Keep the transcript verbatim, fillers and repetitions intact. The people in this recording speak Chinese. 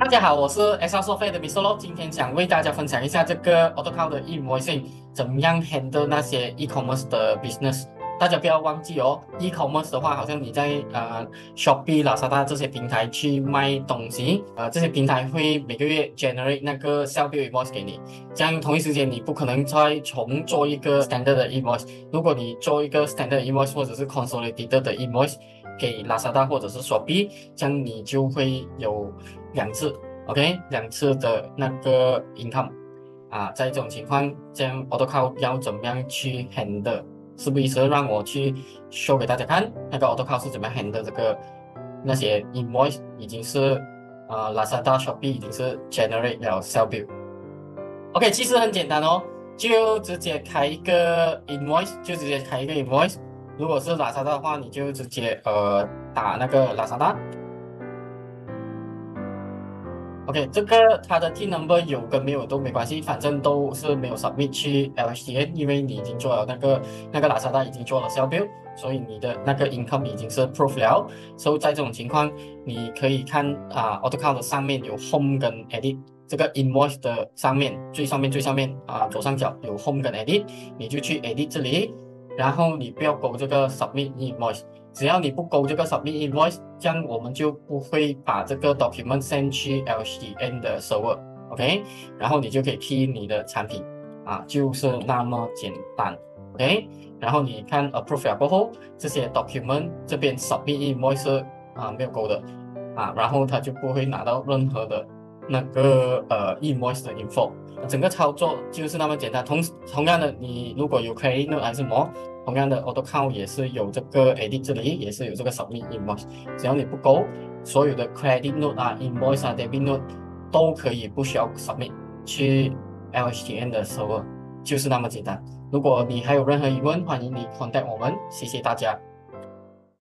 大家好，我是 Excel Software 的 Mister Lo，今天想为大家分享一下这个 AutoCount 的 invoicing 怎么样 handle 那些 e-commerce 的 business。大家不要忘记哦，e-commerce 的话，好像你在呃 Shopee、Lazada 这些平台去卖东西，呃，这些平台会每个月 generate 那个 sell bill invoice 给你。这样同一时间你不可能再重做一个 standard 的 invoice。如果你做一个 standard invoice 或者是 consolidated 的 invoice 给 Lazada 或者是 Shopee，这样你就会有两次，OK，两次的那个 income 啊，在这种情况，这样 AutoCount 要怎么样去 handle？是不是让我去 show 给大家看那个 AutoCount 是怎么样 handle 这个那些 invoice 已经是呃 Lazada、Shopee 已经是 generate 了 sell bill。OK，其实很简单哦，就直接开一个 invoice，就直接开一个 invoice。如果是 Lazada 的话，你就直接呃打那个 Lazada。OK，这个它的 T number 有跟没有都没关系，反正都是没有 submit 去 L H D N，因为你已经做了那个那个 Lazada 已经做了 sell bill，所以你的那个 income 已经是 proof 了。所以在这种情况，你可以看啊，AutoCount 的上面有 home 跟 edit，这个 invoice 的上面最上面最上面啊左上角有 home 跟 edit，你就去 edit 这里，然后你不要勾这个 submit invoice。只要你不勾这个 submit invoice，这样我们就不会把这个 document send 去 L H D N 的 server，OK，然后你就可以 key 你的产品啊，就是那么简单，OK，然后你看 approve 了过后，这些 document 这边 submit invoice 是啊没有勾的啊，然后他就不会拿到任何的那个呃 invoice 的 info。整个操作就是那么简单。同同样的，你如果有 credit note 还是什么，同样的 AutoCount 也是有这个 edit 这里也是有这个 submit invoice，只要你不勾，所有的 credit note 啊、invoice 啊、debit note 都可以不需要 submit 去 L H D N 的 server，就是那么简单。如果你还有任何疑问，欢迎你 contact 我们，谢谢大家。